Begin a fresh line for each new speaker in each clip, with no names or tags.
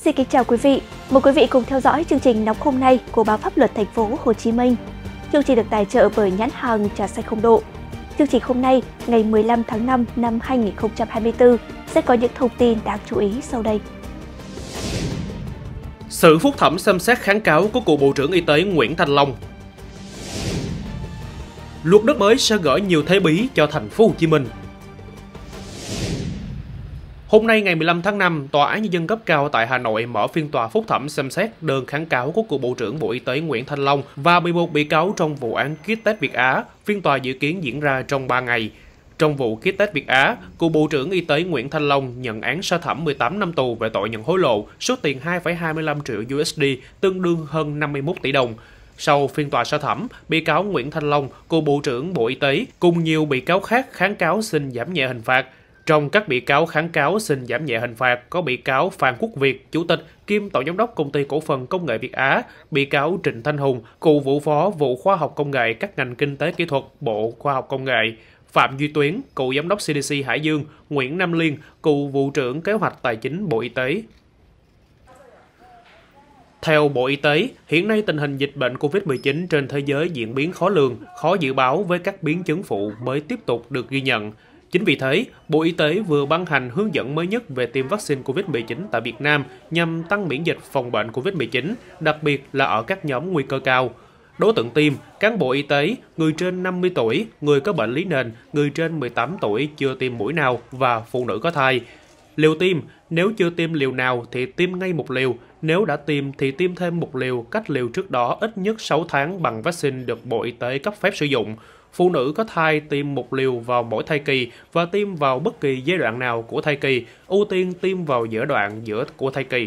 Xin kính chào quý vị. Mời quý vị cùng theo dõi chương trình nóng hôm nay của báo Pháp luật Thành phố Hồ Chí Minh. Chương trình được tài trợ bởi nhãn hàng trà xanh không độ. Chương trình hôm nay, ngày 15 tháng 5 năm 2024 sẽ có những thông tin đáng chú ý sau đây.
Xử phúc thẩm xem xét kháng cáo của cựu Bộ trưởng Y tế Nguyễn Thanh Long. Luật đất mới sẽ gỡ nhiều thế bí cho Thành phố Hồ Chí Minh. Hôm nay ngày 15 tháng 5, Tòa án Nhân dân cấp cao tại Hà Nội mở phiên tòa phúc thẩm xem xét đơn kháng cáo của cựu Bộ trưởng Bộ Y tế Nguyễn Thanh Long và 11 bị cáo trong vụ án kit test Việt Á. Phiên tòa dự kiến diễn ra trong 3 ngày. Trong vụ kit test Việt Á, cựu Bộ trưởng Y tế Nguyễn Thanh Long nhận án sơ thẩm 18 năm tù về tội nhận hối lộ, số tiền 2,25 triệu USD, tương đương hơn 51 tỷ đồng. Sau phiên tòa sơ thẩm, bị cáo Nguyễn Thanh Long, cựu Bộ trưởng Bộ Y tế, cùng nhiều bị cáo khác kháng cáo xin giảm nhẹ hình phạt. Trong các bị cáo kháng cáo xin giảm nhẹ hình phạt có bị cáo Phan Quốc Việt, Chủ tịch kiêm Tổng giám đốc Công ty Cổ phần Công nghệ Việt Á, bị cáo Trịnh Thanh Hùng, cựu vụ phó vụ Khoa học Công nghệ các ngành Kinh tế Kỹ thuật, Bộ Khoa học Công nghệ, Phạm Duy Tuyến, cựu giám đốc CDC Hải Dương, Nguyễn Nam Liên, cựu vụ trưởng Kế hoạch Tài chính Bộ Y tế. Theo Bộ Y tế, hiện nay tình hình dịch bệnh COVID-19 trên thế giới diễn biến khó lường, khó dự báo với các biến chứng phụ mới tiếp tục được ghi nhận. Chính vì thế, Bộ Y tế vừa ban hành hướng dẫn mới nhất về tiêm vaccine COVID-19 tại Việt Nam nhằm tăng miễn dịch phòng bệnh COVID-19, đặc biệt là ở các nhóm nguy cơ cao. Đối tượng tiêm, cán bộ y tế, người trên 50 tuổi, người có bệnh lý nền, người trên 18 tuổi chưa tiêm mũi nào và phụ nữ có thai. Liều tiêm, nếu chưa tiêm liều nào thì tiêm ngay một liều, nếu đã tiêm thì tiêm thêm một liều cách liều trước đó ít nhất 6 tháng bằng vaccine được Bộ Y tế cấp phép sử dụng. Phụ nữ có thai tiêm một liều vào mỗi thai kỳ và tiêm vào bất kỳ giai đoạn nào của thai kỳ, ưu tiên tiêm vào giữa đoạn giữa của thai kỳ.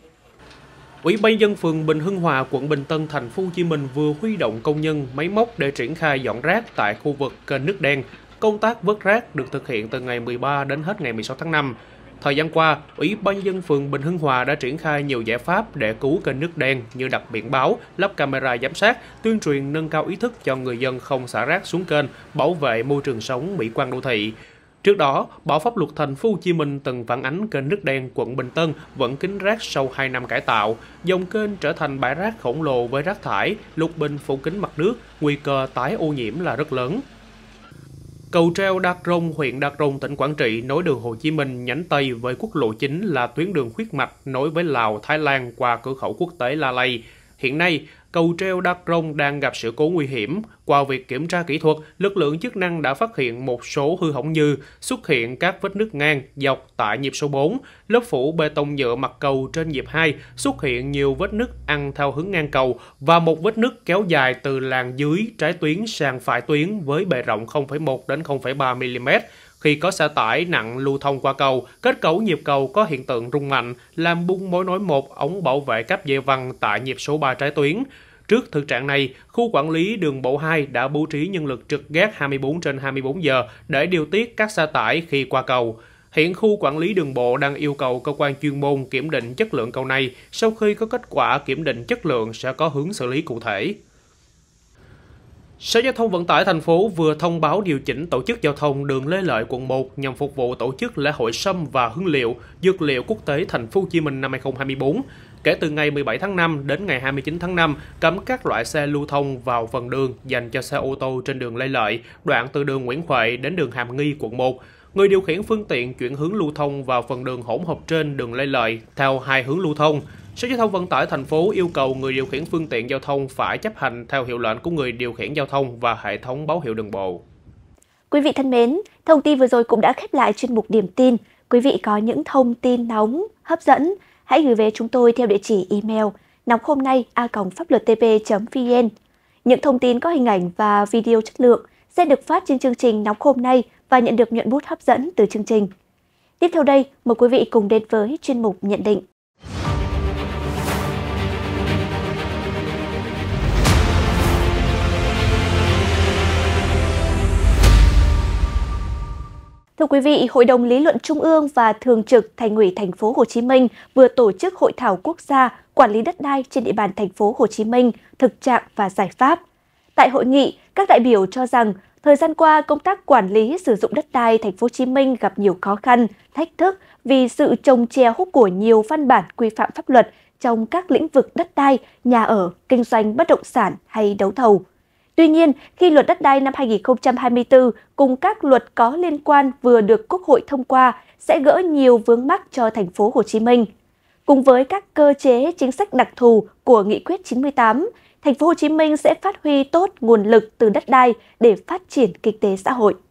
Ủy ban nhân dân phường Bình Hưng Hòa, quận Bình Tân, Thành phố Hồ Chí Minh vừa huy động công nhân, máy móc để triển khai dọn rác tại khu vực kênh nước đen. Công tác vớt rác được thực hiện từ ngày 13 đến hết ngày 16 tháng 5. Thời gian qua, Ủy ban nhân dân phường Bình Hưng Hòa đã triển khai nhiều giải pháp để cứu kênh nước đen như đặt biển báo, lắp camera giám sát, tuyên truyền nâng cao ý thức cho người dân không xả rác xuống kênh, bảo vệ môi trường sống, mỹ quan đô thị. Trước đó, Báo Pháp luật Thành phố Hồ Chí Minh từng phản ánh kênh nước đen quận Bình Tân vẫn kín rác sau 2 năm cải tạo, dòng kênh trở thành bãi rác khổng lồ với rác thải, lục bình phủ kín mặt nước, nguy cơ tái ô nhiễm là rất lớn. Cầu treo Đắk Rông, huyện Đắk Rông, tỉnh Quảng Trị nối đường Hồ Chí Minh nhánh Tây với quốc lộ 9 là tuyến đường huyết mạch nối với Lào, Thái Lan qua cửa khẩu quốc tế La Lây. Hiện nay, cầu treo Đắk Rông đang gặp sự cố nguy hiểm. Qua việc kiểm tra kỹ thuật, lực lượng chức năng đã phát hiện một số hư hỏng như xuất hiện các vết nứt ngang, dọc tại nhịp số 4, lớp phủ bê tông nhựa mặt cầu trên nhịp 2 xuất hiện nhiều vết nứt ăn theo hướng ngang cầu và một vết nứt kéo dài từ làn dưới trái tuyến sang phải tuyến với bề rộng 0,1 đến 0,3 mm. Khi có xe tải nặng lưu thông qua cầu, kết cấu nhịp cầu có hiện tượng rung mạnh, làm bung mối nối một ống bảo vệ cáp dây văng tại nhịp số 3 trái tuyến. Trước thực trạng này, khu quản lý đường bộ 2 đã bố trí nhân lực trực gác 24/24 giờ để điều tiết các xe tải khi qua cầu. Hiện khu quản lý đường bộ đang yêu cầu cơ quan chuyên môn kiểm định chất lượng cầu này. Sau khi có kết quả kiểm định chất lượng sẽ có hướng xử lý cụ thể. Sở Giao thông Vận tải thành phố vừa thông báo điều chỉnh tổ chức giao thông đường Lê Lợi quận 1 nhằm phục vụ tổ chức lễ hội sâm và hương liệu, dược liệu quốc tế Thành phố Hồ Chí Minh năm 2024. Kể từ ngày 17 tháng 5 đến ngày 29 tháng 5, cấm các loại xe lưu thông vào phần đường dành cho xe ô tô trên đường Lê Lợi, đoạn từ đường Nguyễn Huệ đến đường Hàm Nghi, quận 1. Người điều khiển phương tiện chuyển hướng lưu thông vào phần đường hỗn hợp trên đường Lê Lợi theo hai hướng lưu thông. Sở Giao thông Vận tải thành phố yêu cầu người điều khiển phương tiện giao thông phải chấp hành theo hiệu lệnh của người điều khiển giao thông và hệ thống báo hiệu đường bộ.
Quý vị thân mến, thông tin vừa rồi cũng đã khép lại chuyên mục Điểm tin. Quý vị có những thông tin nóng, hấp dẫn, hãy gửi về chúng tôi theo địa chỉ email nongkhomnay@phapluttv.vn. Những thông tin có hình ảnh và video chất lượng sẽ được phát trên chương trình Nóng Hôm Nay và nhận được nhuận bút hấp dẫn từ chương trình. Tiếp theo đây, mời quý vị cùng đến với chuyên mục nhận định. Thưa quý vị, Hội đồng Lý luận Trung ương và Thường trực Thành ủy Thành phố Hồ Chí Minh vừa tổ chức hội thảo quốc gia quản lý đất đai trên địa bàn Thành phố Hồ Chí Minh, thực trạng và giải pháp. Tại hội nghị, các đại biểu cho rằng Thời gian qua, công tác quản lý sử dụng đất đai Thành phố Hồ Chí Minh gặp nhiều khó khăn, thách thức vì sự chồng chéo của nhiều văn bản quy phạm pháp luật trong các lĩnh vực đất đai, nhà ở, kinh doanh bất động sản hay đấu thầu. Tuy nhiên, khi luật đất đai năm 2024 cùng các luật có liên quan vừa được Quốc hội thông qua sẽ gỡ nhiều vướng mắc cho Thành phố Hồ Chí Minh. Cùng với các cơ chế chính sách đặc thù của Nghị quyết 98, Thành phố Hồ Chí Minh sẽ phát huy tốt nguồn lực từ đất đai để phát triển kinh tế xã hội.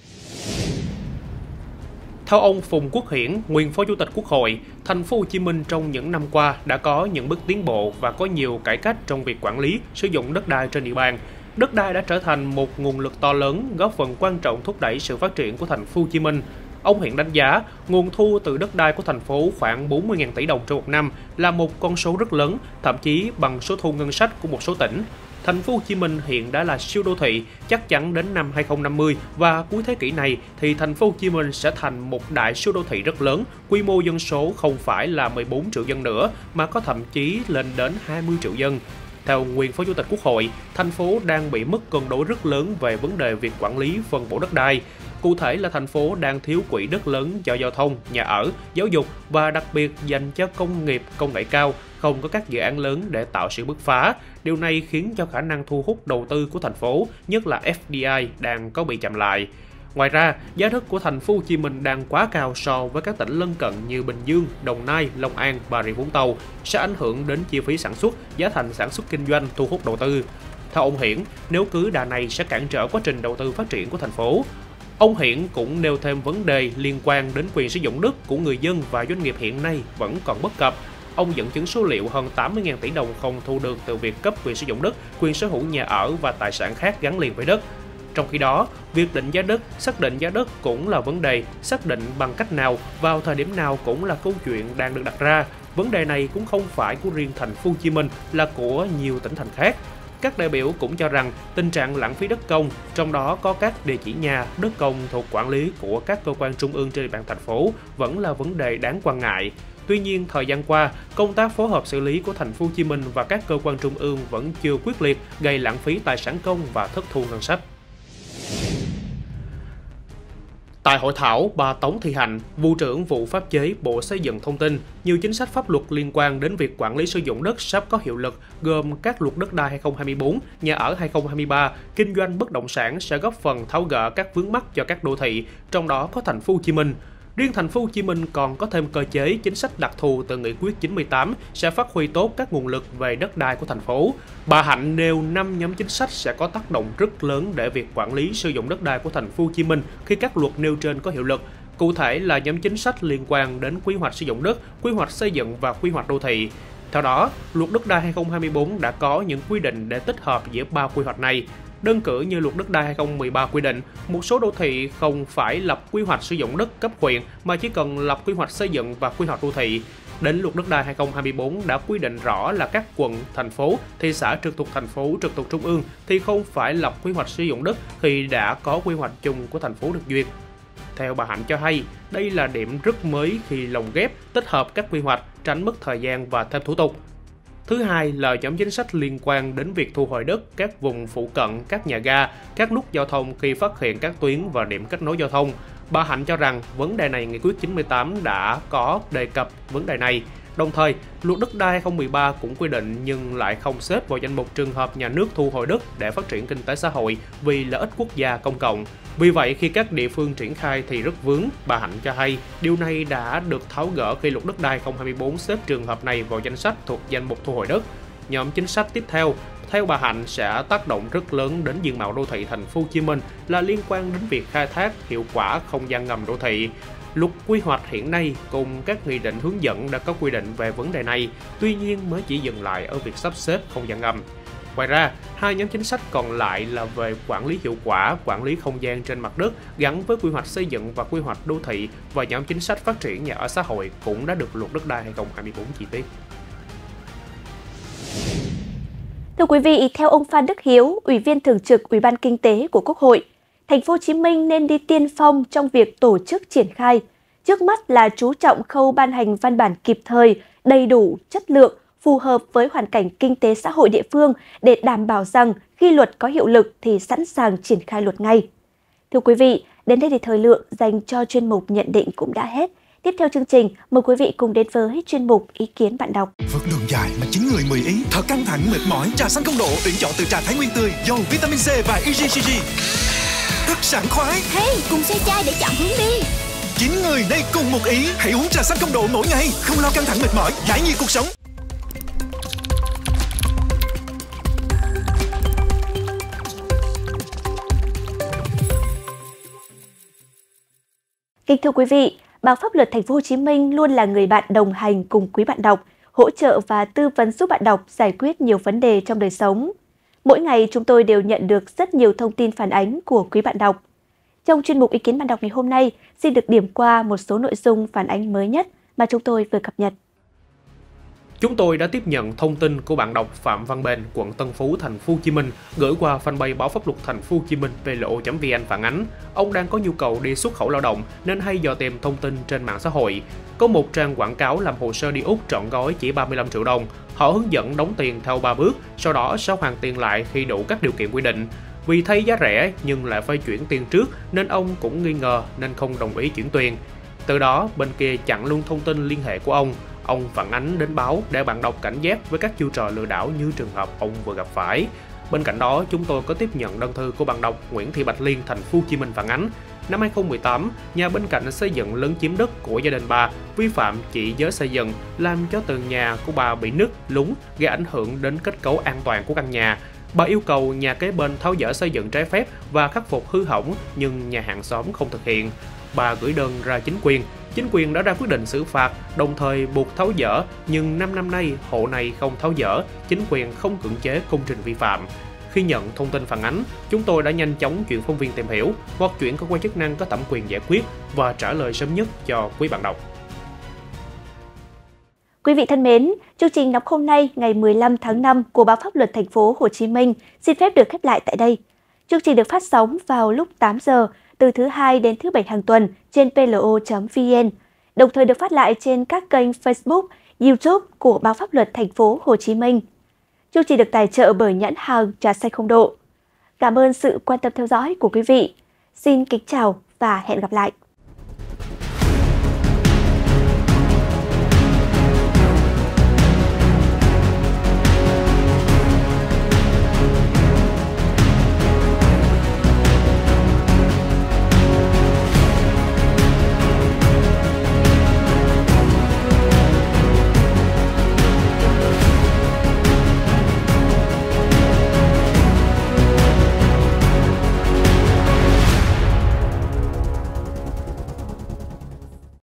Theo ông Phùng Quốc Hiển, nguyên Phó Chủ tịch Quốc hội, Thành phố Hồ Chí Minh trong những năm qua đã có những bước tiến bộ và có nhiều cải cách trong việc quản lý, sử dụng đất đai trên địa bàn. Đất đai đã trở thành một nguồn lực to lớn, góp phần quan trọng thúc đẩy sự phát triển của Thành phố Hồ Chí Minh. Ông Hiển đánh giá, nguồn thu từ đất đai của thành phố khoảng 40.000 tỷ đồng trong một năm là một con số rất lớn, thậm chí bằng số thu ngân sách của một số tỉnh. Thành phố Hồ Chí Minh hiện đã là siêu đô thị, chắc chắn đến năm 2050 và cuối thế kỷ này thì Thành phố Hồ Chí Minh sẽ thành một đại siêu đô thị rất lớn, quy mô dân số không phải là 14 triệu dân nữa mà có thậm chí lên đến 20 triệu dân. Theo nguyên Phó Chủ tịch Quốc hội, thành phố đang bị mất cân đối rất lớn về vấn đề việc quản lý phân bổ đất đai. Cụ thể là thành phố đang thiếu quỹ đất lớn cho giao thông, nhà ở, giáo dục và đặc biệt dành cho công nghiệp, công nghệ cao, không có các dự án lớn để tạo sự bứt phá. Điều này khiến cho khả năng thu hút đầu tư của thành phố, nhất là FDI, đang có bị chậm lại. Ngoài ra, giá đất của Thành phố Hồ Chí Minh đang quá cao so với các tỉnh lân cận như Bình Dương, Đồng Nai, Long An, Bà Rịa Vũng Tàu, sẽ ảnh hưởng đến chi phí sản xuất, giá thành sản xuất kinh doanh, thu hút đầu tư. Theo ông Hiển, nếu cứ đà này sẽ cản trở quá trình đầu tư phát triển của thành phố. Ông Hiển cũng nêu thêm vấn đề liên quan đến quyền sử dụng đất của người dân và doanh nghiệp hiện nay vẫn còn bất cập. Ông dẫn chứng số liệu hơn 80.000 tỷ đồng không thu được từ việc cấp quyền sử dụng đất, quyền sở hữu nhà ở và tài sản khác gắn liền với đất. Trong khi đó, việc định giá đất, xác định giá đất cũng là vấn đề, xác định bằng cách nào, vào thời điểm nào cũng là câu chuyện đang được đặt ra. Vấn đề này cũng không phải của riêng Thành phố Hồ Chí Minh, là của nhiều tỉnh thành khác. Các đại biểu cũng cho rằng tình trạng lãng phí đất công, trong đó có các địa chỉ nhà, đất công thuộc quản lý của các cơ quan trung ương trên địa bàn thành phố vẫn là vấn đề đáng quan ngại. Tuy nhiên, thời gian qua, công tác phối hợp xử lý của Thành phố Hồ Chí Minh và các cơ quan trung ương vẫn chưa quyết liệt, gây lãng phí tài sản công và thất thu ngân sách. Tại hội thảo, bà Tống Thị Hạnh, Vụ trưởng Vụ Pháp chế Bộ Xây dựng thông tin, nhiều chính sách pháp luật liên quan đến việc quản lý sử dụng đất sắp có hiệu lực, gồm các luật đất đai 2024, nhà ở 2023, kinh doanh bất động sản sẽ góp phần tháo gỡ các vướng mắc cho các đô thị, trong đó có Thành phố Hồ Chí Minh. Riêng Thành phố Hồ Chí Minh còn có thêm cơ chế chính sách đặc thù từ Nghị quyết 98 sẽ phát huy tốt các nguồn lực về đất đai của thành phố. Bà Hạnh nêu 5 nhóm chính sách sẽ có tác động rất lớn để việc quản lý sử dụng đất đai của Thành phố Hồ Chí Minh khi các luật nêu trên có hiệu lực. Cụ thể là nhóm chính sách liên quan đến quy hoạch sử dụng đất, quy hoạch xây dựng và quy hoạch đô thị. Theo đó, luật đất đai 2024 đã có những quy định để tích hợp giữa 3 quy hoạch này. Đơn cử như luật đất đai 2013 quy định, một số đô thị không phải lập quy hoạch sử dụng đất cấp huyện mà chỉ cần lập quy hoạch xây dựng và quy hoạch đô thị. Đến luật đất đai 2024 đã quy định rõ là các quận, thành phố, thị xã trực thuộc thành phố, trực thuộc trung ương thì không phải lập quy hoạch sử dụng đất khi đã có quy hoạch chung của thành phố được duyệt. Theo bà Hạnh cho hay, đây là điểm rất mới khi lồng ghép, tích hợp các quy hoạch, tránh mất thời gian và thêm thủ tục. Thứ hai là nhóm chính sách liên quan đến việc thu hồi đất các vùng phụ cận, các nhà ga, các nút giao thông khi phát hiện các tuyến và điểm kết nối giao thông. Bà Hạnh cho rằng vấn đề này Nghị quyết 98 đã có đề cập vấn đề này. Đồng thời, luật đất đai 2013 cũng quy định nhưng lại không xếp vào danh mục trường hợp nhà nước thu hồi đất để phát triển kinh tế xã hội vì lợi ích quốc gia công cộng. Vì vậy, khi các địa phương triển khai thì rất vướng. Bà Hạnh cho hay, điều này đã được tháo gỡ khi luật đất đai 2024 xếp trường hợp này vào danh sách thuộc danh mục thu hồi đất. Nhóm chính sách tiếp theo, theo bà Hạnh sẽ tác động rất lớn đến diện mạo đô thị Thành phố Hồ Chí Minh là liên quan đến việc khai thác hiệu quả không gian ngầm đô thị. Luật quy hoạch hiện nay cùng các nghị định hướng dẫn đã có quy định về vấn đề này, tuy nhiên mới chỉ dừng lại ở việc sắp xếp không gian ngầm. Ngoài ra, hai nhóm chính sách còn lại là về quản lý hiệu quả, quản lý không gian trên mặt đất gắn với quy hoạch xây dựng và quy hoạch đô thị và nhóm chính sách phát triển nhà ở xã hội cũng đã được luật đất đai 2024 chi tiết.
Thưa quý vị, theo ông Phan Đức Hiếu, Ủy viên Thường trực Ủy ban Kinh tế của Quốc hội, Thành phố Hồ Chí Minh nên đi tiên phong trong việc tổ chức triển khai. Trước mắt là chú trọng khâu ban hành văn bản kịp thời, đầy đủ, chất lượng, phù hợp với hoàn cảnh kinh tế xã hội địa phương để đảm bảo rằng khi luật có hiệu lực thì sẵn sàng triển khai luật ngay. Thưa quý vị, đến đây thì thời lượng dành cho chuyên mục nhận định cũng đã hết. Tiếp theo chương trình, mời quý vị cùng đến với chuyên mục Ý kiến bạn đọc.
Vượt đường dài mà 9 người 10 ý, thật căng thẳng mệt mỏi. Trà xanh không độ tuyển chọn từ trà Thái Nguyên tươi, giàu vitamin C và EGCG. Rất sảng khoái.
Hey, cùng xe chai để chọn hướng đi.
9 người nay cùng một ý, hãy uống trà xanh không độ mỗi ngày, không lo căng thẳng mệt mỏi, giải nhiệt cuộc sống.
Kính thưa quý vị, Báo Pháp luật Thành phố Hồ Chí Minh luôn là người bạn đồng hành cùng quý bạn đọc, hỗ trợ và tư vấn giúp bạn đọc giải quyết nhiều vấn đề trong đời sống. Mỗi ngày chúng tôi đều nhận được rất nhiều thông tin phản ánh của quý bạn đọc. Trong chuyên mục Ý kiến bạn đọc ngày hôm nay, xin được điểm qua một số nội dung phản ánh mới nhất mà chúng tôi vừa cập nhật.
Chúng tôi đã tiếp nhận thông tin của bạn đọc Phạm Văn Bền, quận Tân Phú, thành phố Hồ Chí Minh gửi qua fanpage Báo Pháp luật Thành phố Hồ Chí Minh plo.vn phản ánh ông đang có nhu cầu đi xuất khẩu lao động nên hay dò tìm thông tin trên mạng xã hội. Có một trang quảng cáo làm hồ sơ đi Úc trọn gói chỉ 35 triệu đồng. Họ hướng dẫn đóng tiền theo 3 bước, sau đó sẽ hoàn tiền lại khi đủ các điều kiện quy định. Vì thấy giá rẻ nhưng lại phải chuyển tiền trước nên ông cũng nghi ngờ nên không đồng ý chuyển tiền. Từ đó bên kia chặn luôn thông tin liên hệ của ông. Ông phản ánh đến báo để bạn đọc cảnh giác với các chiêu trò lừa đảo như trường hợp ông vừa gặp phải. Bên cạnh đó, chúng tôi có tiếp nhận đơn thư của bạn đọc Nguyễn Thị Bạch Liên, thành phố Hồ Chí Minh phản ánh. Năm 2018, nhà bên cạnh xây dựng lấn chiếm đất của gia đình bà, vi phạm chỉ giới xây dựng, làm cho tường nhà của bà bị nứt, lún, gây ảnh hưởng đến kết cấu an toàn của căn nhà. Bà yêu cầu nhà kế bên tháo dỡ xây dựng trái phép và khắc phục hư hỏng, nhưng nhà hàng xóm không thực hiện. Bà gửi đơn ra chính quyền đã ra quyết định xử phạt, đồng thời buộc tháo dỡ, nhưng 5 năm nay hộ này không tháo dỡ, chính quyền không cưỡng chế công trình vi phạm. Khi nhận thông tin phản ánh, chúng tôi đã nhanh chóng chuyển phóng viên tìm hiểu hoặc chuyển cơ quan chức năng có thẩm quyền giải quyết và trả lời sớm nhất cho quý bạn đọc.
Quý vị thân mến, chương trình đọc hôm nay ngày 15 tháng 5 của Báo Pháp luật Thành phố Hồ Chí Minh xin phép được khép lại tại đây. Chương trình được phát sóng vào lúc 8 giờ từ thứ Hai đến thứ Bảy hàng tuần trên plo.vn, đồng thời được phát lại trên các kênh Facebook, YouTube của Báo Pháp luật Thành phố Hồ Chí Minh. Chương trình được tài trợ bởi nhãn hàng Trà xanh không độ. Cảm ơn sự quan tâm theo dõi của quý vị. Xin kính chào và hẹn gặp lại.